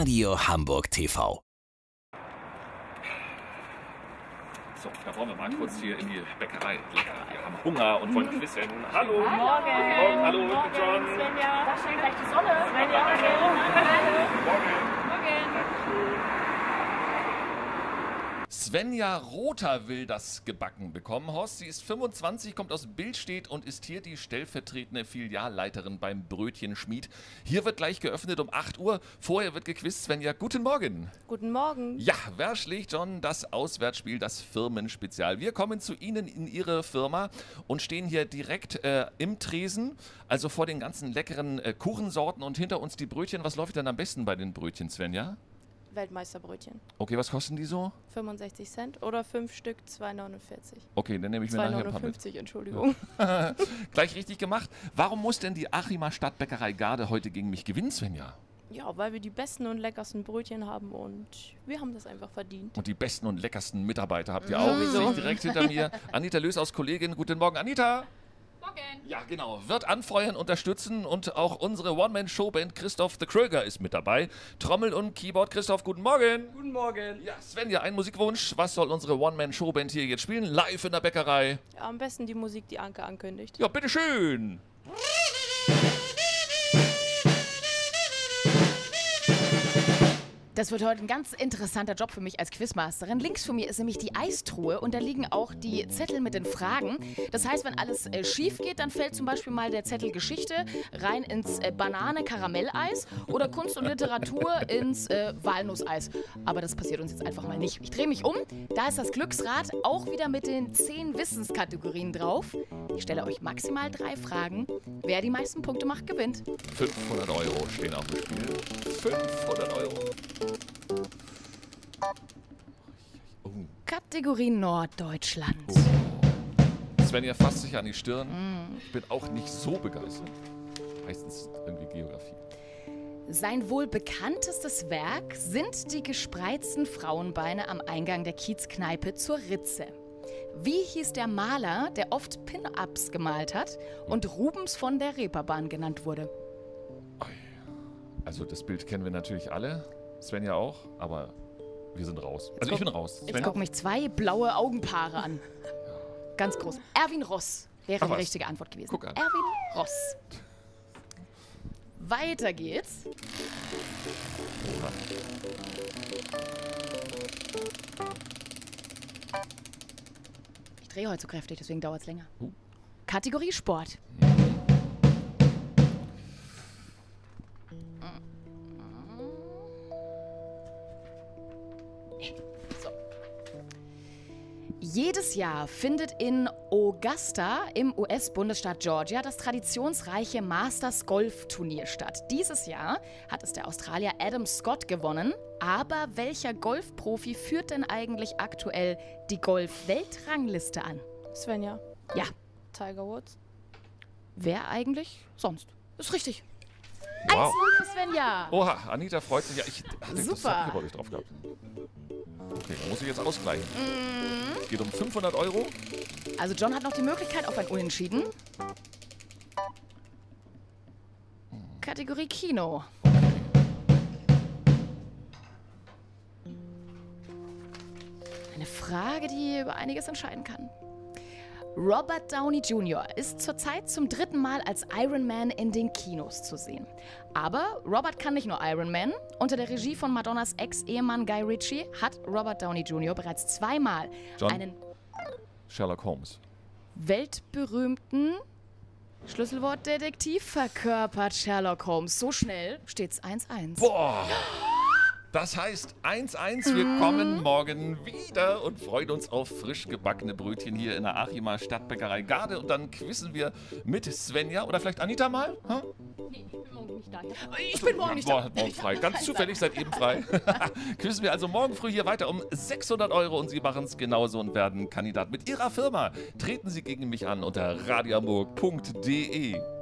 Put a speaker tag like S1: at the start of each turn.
S1: Radio Hamburg TV.
S2: So, da wollen wir mal kurz hier in die Bäckerei. Lecker, wir haben Hunger und wollen quizzen. Hallo.
S3: Morgen.
S2: Morgen. Hallo, ich bin John.
S3: Svenja. Da scheint gleich die Sonne. Svenja.
S2: Svenja Rother will das gebacken bekommen. Horst, sie ist 25, kommt aus Billstedt und ist hier die stellvertretende Filialleiterin beim Brötchenschmied. Hier wird gleich geöffnet um 8 Uhr. Vorher wird gequizt. Svenja, guten Morgen.
S3: Guten Morgen.
S2: Ja, wer schlägt John? Das Auswärtsspiel, das Firmenspezial. Wir kommen zu Ihnen in Ihre Firma und stehen hier direkt im Tresen, also vor den ganzen leckeren Kuchensorten und hinter uns die Brötchen. Was läuft denn am besten bei den Brötchen, Svenja?
S3: Weltmeisterbrötchen.
S2: Okay, was kosten die so?
S3: 65 Cent oder 5 Stück 2,49.
S2: Okay, dann nehme ich mir nachher ein paar mit.
S3: 2,59, Entschuldigung.
S2: Gleich richtig gemacht. Warum muss denn die Achimer Stadtbäckerei Garde heute gegen mich gewinnen, Svenja?
S3: Ja, weil wir die besten und leckersten Brötchen haben und wir haben das einfach verdient.
S2: Und die besten und leckersten Mitarbeiter habt ihr auch.
S3: Sowieso.
S2: Sehe ich direkt hinter mir. Anita Lös aus Kollegin. Guten Morgen, Anita.
S4: Morgen.
S2: Ja, genau. Wird anfeuern, unterstützen und auch unsere One-Man-Showband Christoph the Kröger ist mit dabei. Trommel und Keyboard. Christoph, guten Morgen.
S5: Guten Morgen.
S2: Ja, Svenja, ein Musikwunsch. Was soll unsere One-Man-Showband hier jetzt spielen? Live in der Bäckerei.
S3: Ja, am besten die Musik, die Anke ankündigt.
S2: Ja, bitteschön.
S4: Das wird heute ein ganz interessanter Job für mich als Quizmasterin. Links von mir ist nämlich die Eistruhe und da liegen auch die Zettel mit den Fragen. Das heißt, wenn alles schief geht, dann fällt zum Beispiel mal der Zettel Geschichte rein ins Banane-Karamelleis oder Kunst und Literatur ins Walnusseis. Aber das passiert uns jetzt einfach mal nicht. Ich drehe mich um, da ist das Glücksrad auch wieder mit den 10 Wissenskategorien drauf. Ich stelle euch maximal 3 Fragen. Wer die meisten Punkte macht, gewinnt.
S2: 500 € stehen auf dem Spiel. 500 €. Oh.
S4: Kategorie Norddeutschland.
S2: Svenja fasst sich an die Stirn. Ich bin auch nicht so begeistert. Meistens irgendwie Geografie.
S4: Sein wohl bekanntestes Werk sind die gespreizten Frauenbeine am Eingang der Kiezkneipe zur Ritze. Wie hieß der Maler, der oft Pin-Ups gemalt hat und Rubens von der Reeperbahn genannt wurde?
S2: Also das Bild kennen wir natürlich alle. Svenja auch, aber wir sind raus. Also ich bin raus.
S4: Jetzt gucken mich 2 blaue Augenpaare an. Ganz groß. Erwin Ross wäre die richtige Antwort gewesen.
S2: Guck an.
S4: Erwin Ross. Weiter geht's. Ich drehe heute so kräftig, deswegen dauert es länger. Kategorie Sport. So. Jedes Jahr findet in Augusta im US-Bundesstaat Georgia das traditionsreiche Masters Golf-Turnier statt. Dieses Jahr hat es der Australier Adam Scott gewonnen. Aber welcher Golfprofi führt denn eigentlich aktuell die Golf-Weltrangliste an?
S3: Svenja.
S4: Ja.
S3: Tiger Woods.
S4: Wer eigentlich sonst? Ist richtig.
S2: Wow.
S4: 1-0 für Svenja.
S2: Oha, Anita freut sich. Ja, ich hatte
S4: Super.
S2: das hab ich aber nicht drauf gehabt. Okay, dann muss ich jetzt ausgleichen. Es geht um 500 €.
S4: Also John hat noch die Möglichkeit auf ein Unentschieden. Kategorie Kino. Eine Frage, die über einiges entscheiden kann. Robert Downey Jr. ist zurzeit zum 3. Mal als Iron Man in den Kinos zu sehen. Aber Robert kann nicht nur Iron Man. Unter der Regie von Madonnas Ex-Ehemann Guy Ritchie hat Robert Downey Jr. bereits 2 Mal
S2: John.
S4: einen
S2: Sherlock Holmes.
S4: weltberühmten Schlüsselwortdetektiv verkörpert. Sherlock Holmes. So schnell steht's 1-1.
S2: Boah! Das heißt 1-1, wir kommen morgen wieder und freuen uns auf frisch gebackene Brötchen hier in der Achimer Stadtbäckerei Garde. Und dann quizzen wir mit Svenja oder vielleicht Anita mal. Hm?
S4: Nee, ich bin morgen nicht da. Ich bin morgen nicht da.
S2: Morgen frei. Ganz zufällig seid eben frei. Quizzen wir also morgen früh hier weiter um 600 € und Sie machen es genauso und werden Kandidat mit Ihrer Firma. Treten Sie gegen mich an unter radiohamburg.de.